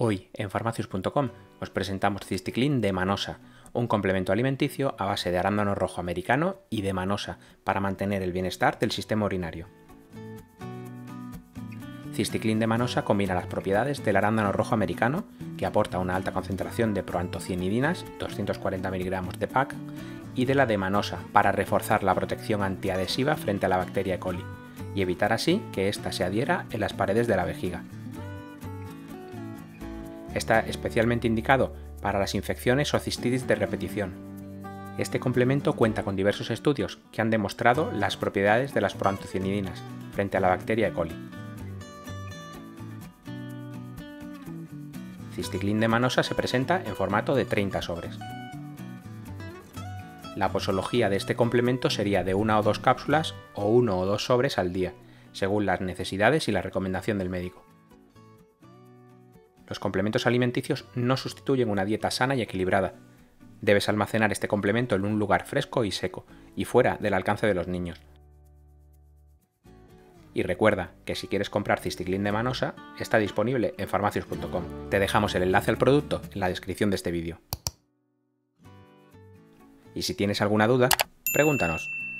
Hoy en Farmacius.com os presentamos Cysticlin de Manosa, un complemento alimenticio a base de arándano rojo americano y de manosa para mantener el bienestar del sistema urinario. Cysticlin de Manosa combina las propiedades del arándano rojo americano, que aporta una alta concentración de proantocianidinas, 240 mg de PAC, y de la de Manosa para reforzar la protección antiadhesiva frente a la bacteria E. coli y evitar así que ésta se adhiera en las paredes de la vejiga. Está especialmente indicado para las infecciones o cistitis de repetición. Este complemento cuenta con diversos estudios que han demostrado las propiedades de las proantocianidinas frente a la bacteria E. coli. Cysticlin de Manosa se presenta en formato de 30 sobres. La posología de este complemento sería de 1 o 2 cápsulas o 1 o 2 sobres al día, según las necesidades y la recomendación del médico. Los complementos alimenticios no sustituyen una dieta sana y equilibrada. Debes almacenar este complemento en un lugar fresco y seco, y fuera del alcance de los niños. Y recuerda que si quieres comprar Cysticlin de Manosa, está disponible en Farmacius.com. Te dejamos el enlace al producto en la descripción de este vídeo. Y si tienes alguna duda, pregúntanos.